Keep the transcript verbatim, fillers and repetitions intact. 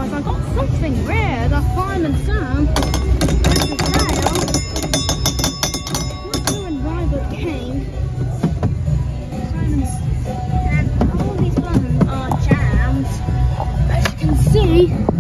guys, I got something rare. The fireman Sam. There's the tail. Look who and Ribud came. Fireman's, and all these buttons are jammed. As you can see.